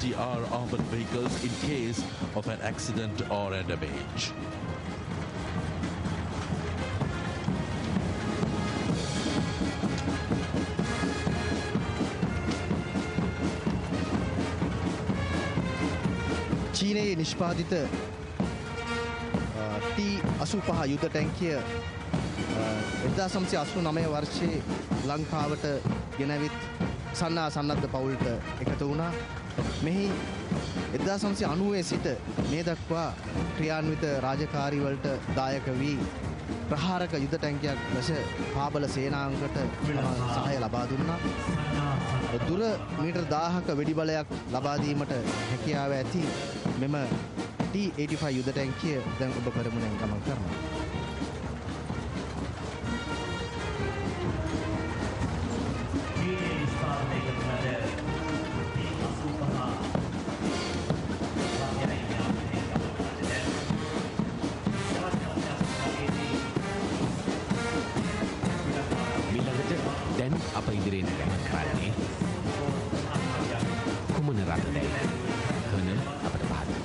ATR armored vehicles in case of an accident or a damage. චීනයේ නිෂ්පාදිත T-85 යුද ටැංකිය 1989 වර්ෂයේ ලංකාවට ගෙනවිත් සන්නා සන්නද්ධ පවුලට එකතු වුණා. මෙහි 1990 සිට මේ දක්වා ක්‍රියාන්විත රාජකාරී වලට දායක වී ප්‍රහාරක යුද ටැංකියක් ලෙස පාබල සේනාංගකට සහාය ලබා දුන්නා. දුර මීටර් 1000ක වෙඩි බලයක් ලබා දීමට හැකියාව ඇති මෙම T-85 යුද ටැංකිය දැන් ඔබ පෙරමුණෙන් ගමන් කරනවා. දැන් අප ඉදිරියෙන් ගමන් කරන්නේ කුමන රටදයි? කර්නල් අපට පහදන්න.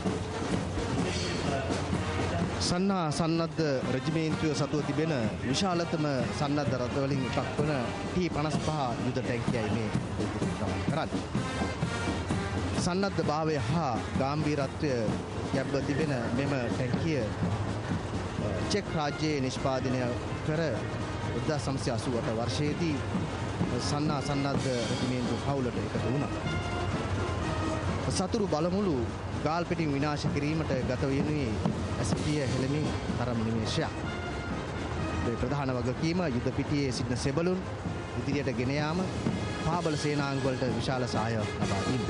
සන්නා සන්නද්ධ රෙජිමේන්තුව සතුව තිබෙන විශාලතම සන්නද්ධ රථ වලින් එකක් වන T-55 යුද ටැංකියයි මේ ගමන් කරන්නේ. සන්නද්ධ භාවය හා ගාම්භීරත්වය යැබ්බ තිබෙන මෙම ටැංකිය චෙක් රාජ්‍යයේ නිෂ්පාදනය කර 1988 වර්ෂයේදී සන්නා සන්නද්ධ රෙජිමේන්තු පවුලට එකතු වුණා. සතුරු බලමුළු ගාල් පිටින් විනාශ කිරීමට ගත වෙනුයේ ඇස්පිය හෙළමින් තරම් නිමේෂයක්. මේ ප්‍රධාන වගකීම යුද පිටියේ සිටින සෙබළුන් ඉදිරියට ගෙන යාම, පාබල සේනාංග වලට විශාල සහායක් ලබා දීම.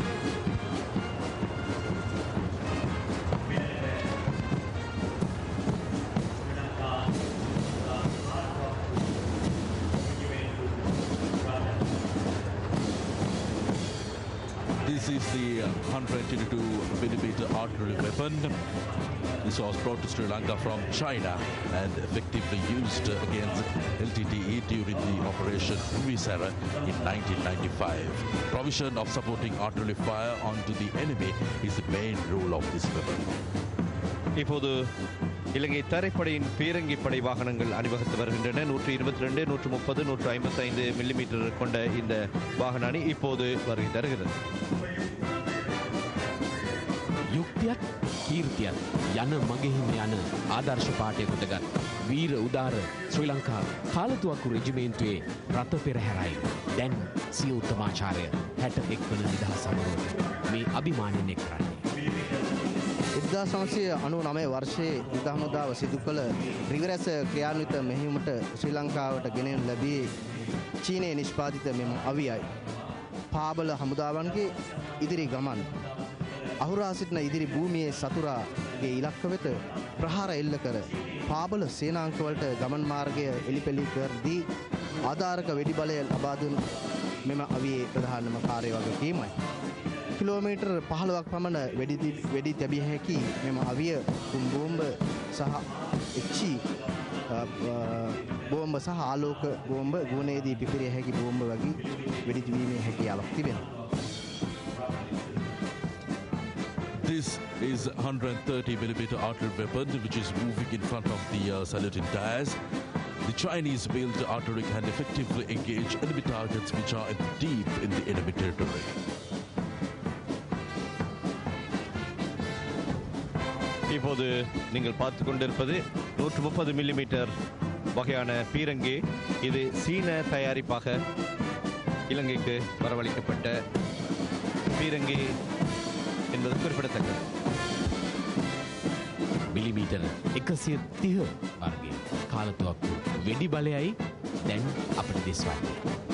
This is the 122mm artillery weapon. This was brought to Sri Lanka from China and effectively used against LTTE during the Operation Visera in 1995. Provision of supporting artillery fire onto the enemy is the main role of this weapon. இப்போது இலங்கை தரைப்படையின் பீரங்கி படை வாகனங்கள் அணிவகுத்து வருகின்றன. 122, 130, 155 millimetre கொண்ட இந்த வாகன அணி இப்போது வருகை தருகிறது. යුක්තියක් කීර්තියක් යන මගෙහිම යන ආදර්ශ පාඨය කොටගත් වීර උදාර ශ්‍රී ලංකා කාලතුවක්කු රෙජිමේන්තුවේ රථ පෙරහැරයි දැන් සිය උත්තමාචාර්ය 61 වන නිදහස් සමරුවට මේ අභිමානයෙන් එක් කරන්නේ. 1999 වර්ෂයේ යුද හමුදාව සිදු කළ රිවරැස ක්‍රියාන්විත මෙහෙයුමට ශ්‍රී ලංකාවට ගෙනෙනු ලැබී චීනයේ නිෂ්පාදිත මෙම අවියයි. පාබල හමුදාවන්ගේ ඉදිරි ගමන් අහුරා සිටින ඉදිරි භූමියේ සතුරාගේ ඉලක්ක වෙත ප්‍රහාර එල්ල කර පාබල සේනාංක වලට ගමන් මාර්ගය එලිපෙලි කර දී ආධාරක වෙඩි බලය ලබා දුන් මෙම අවියේ ප්‍රධානම කාර්ය වගකීමයි. කිලෝමීටර් 15ක් පමණ වෙඩි තැබිය හැකි මෙම අවිය බෝම්බ සහ එච්චි බෝම්බ සහ ආලෝක බෝම්බ ගුණයේදී පිපිරිය හැකි බෝම්බ වගේ වෙඩි තිබීමේ හැකියාවක් තිබෙනවා. This is 130mm artillery weapon which is moving in front of the saluting tires. The Chinese-built artillery can effectively engage enemy targets which are deep in the enemy territory. இப்போது நீங்கள் பார்த்து கொண்டிருப்பது 130 மில்லிமீட்டர் வகையான பீரங்கி. இது சீன தயாரிப்பாக இலங்கைக்கு வரவழைக்கப்பட்ட பீரங்கி என்பது குறிப்பிடத்தக்கது. මිලිමීටර් 130 වර්ගයේ කාලතුවක්කු වෙඩි බලයයි දැන් අපට දිස්වන්නේ.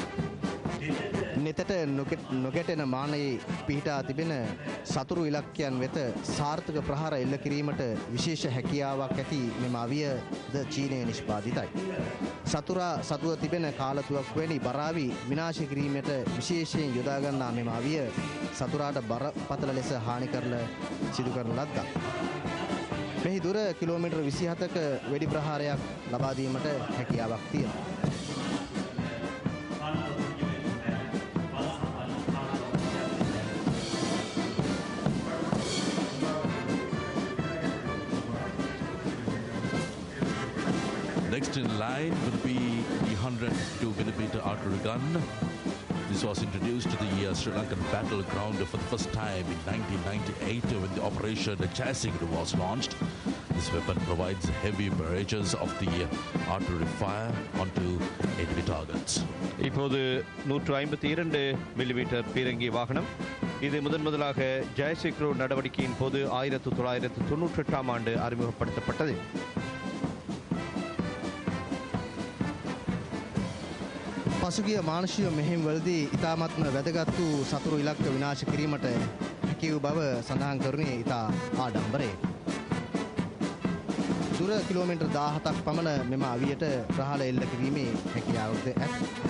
නෙතට නොගැටෙන මානයේ පිහිටා තිබෙන සතුරු ඉලක්කයන් වෙත සාර්ථක ප්‍රහාර එල්ල කිරීමට විශේෂ හැකියාවක් ඇති මෙම අවියද චීනයේ නිෂ්පාදිතයි. සතුරා සතුව තිබෙන කාලතුවක් වැනි බරාවි විනාශ කිරීමට විශේෂයෙන් යොදා ගන්නා මෙම අවිය සතුරාට බරපතල ලෙස හානි කරලා සිදු කරන ලද්දක්. මෙහි දුර කිලෝමීටර් 27ක වෙඩි ප්‍රහාරයක් ලබා දීමට හැකියාවක් තියෙනවා. Next in line will be the 102mm artillery gun. This was introduced to the Sri Lankan battleground for the first time in 1998 when the Operation Jaisinghru was launched. This weapon provides heavy barrages of the artillery fire onto enemy targets. இப்போது 152 millimetre பீரங்கி வாகனம் இது முதலாக ஜெயசிக்ரு நடவடிக்கையின் போது 1998ஆம் ஆண்டு அறிமுகப்படுத்தப்பட்டது. පසුගිය මානුෂීය මෙහෙයුම්වලදී ඉතාමත්ම වැදගත් වූ සතුරු ඉලක්ක විනාශ කිරීමට හැකි වූ බව සඳහන් කරුණේ ඉතා ආඩම්බරයෙන්. දුර කිලෝමීටර් 17ක් පමණ මෙම අවියට ප්‍රහාල එල්ල කිරීමේ හැකියාවක්ද ඇත.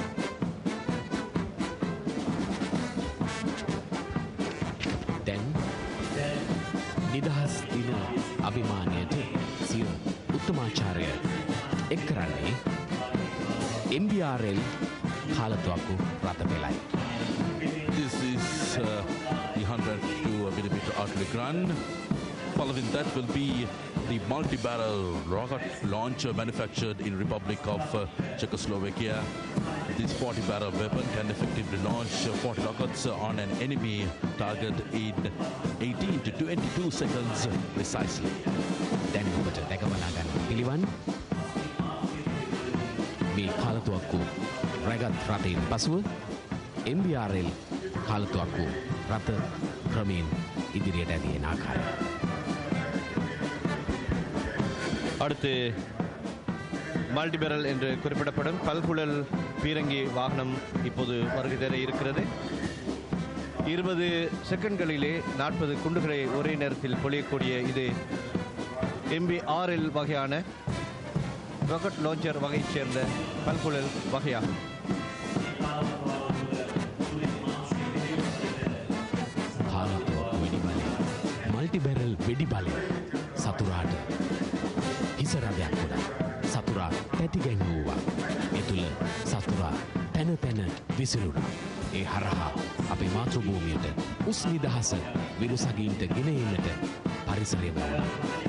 දැන් නිදහස් දින අභිමානයට සිය උත්තමාචාර්ය එක් කරන්නේ MBRL කාලතුවක්කු රථ පෙළයි. This is the 102mm artillery gun. Following that will be the multi-barrel rocket launcher manufactured in Republic of Czechoslovakia. This 40-barrel weapon can effectively launch 40 rockets on an enemy target in 18 to 22 seconds precisely. දැන් ඔබට දැකබලා ගන්න පිළිවන් මේ කාලතුවක්කු රැගත් රථයෙන් පසුව MBRL කාලතුවක්කු රථ ක්‍රමයෙන් ඉදිරියට ඇදියෙන ආකාරය. அடுத்து மல்டிபெரல் என்று குறிப்பிடப்படும் பல்குழல் பீரங்கி வாகனம் இப்போது வருகை தர இருக்கிறது. 20 செகண்ட்களிலே 40 குண்டுகளை ஒரே நேரத்தில் பொழியக்கூடிய இது MBRL வகையான ராக்கெட் லான்ச்சர் வகையைச் சேர்ந்த பல்குழல் வகையாகும். කාලතුවක්කු වෙඩි බලය මල්ටිබැරල් වෙඩි බලය සතුරාට හිසරදයක් ගොඩ සතුරා තැතිගැන්වූවා. ඒ තුළ සතුරා තැන තැන විසිරුණා. ඒ හරහා අපේ මාතෘභූමියට උස් නිදහස විරුසගීන්ට ගෙන එන්නට පරිසරය වුණා.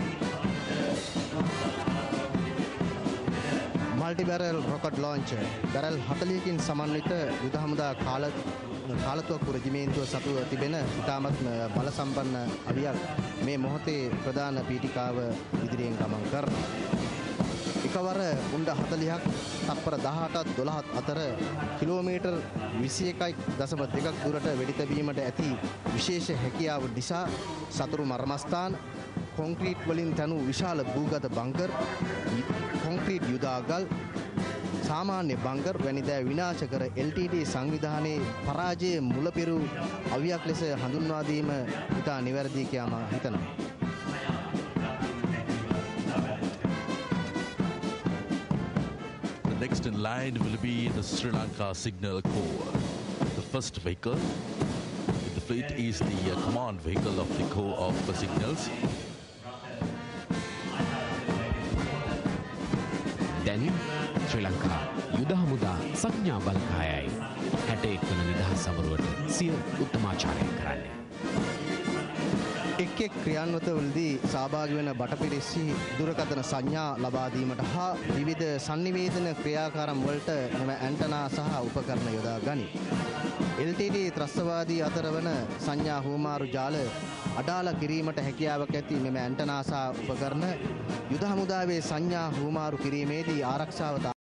මල්ටිබැරල් රොකට් ලොන්චර් බැරල් 40කින් සමන්විත යුද හමුදා කාලතුවක්කු රෙජිමේන්තුව සතුව තිබෙන ඉතාමත්ම බල සම්පන්න අවියක් මේ මොහොතේ ප්‍රධාන පීඨිකාව ඉදිරියෙන් ගමන් කරනවා. එකවර උණ්ඩ 40ක් තත්පර 18ත් 12ත් අතර කිලෝමීටර් 21.2ක් දුරට වෙඩි තැබීමට ඇති විශේෂ හැකියාව නිසා සතුරු මර්මස්ථාන කොන්ක්‍රීට් වලින් තනු විශාල භූගත බංකර් කොන්ක්‍රීට් යුදාගල් සාමාන්‍ය බංකර් වැනි දෑ විනාශ කර LTT සංවිධානයේ පරාජයේ මුලපෙරු අවියක් ලෙස හඳුන්වා දීම ඉතා නිවැරදි කියලා මම හිතනවා. The next in line will be the Sri Lanka Signal Corps. The first vehicle in the fleet is the command vehicle of the Corps of Signals. දැන් ශ්‍රී ලංකා යුද හමුදා සංඥා බලකායයි 61 වන නිදහස් සමරුවට සිය උත්තමාචාරය කරන්නේ. එක් එක් ක්‍රියාන්විතවලදී සහභාගී වන බටපිරිසි දුරකථන සංඥා ලබා දීමට හා විවිධ sannivedana ක්‍රියාකාරම් වලට මෙම ඇන්ටනා සහ උපකරණ යොදා ගනී. LTT ත්‍රස්තවාදී අතර වන සංඥා හුවමාරු ජාල අඩාල කිරීමට හැකියාවක් ඇති මෙම ඇන්ටනා සහ උපකරණ යුද හමුදාවේ සංඥා හුවමාරු කිරීමේදී ආරක්ෂාව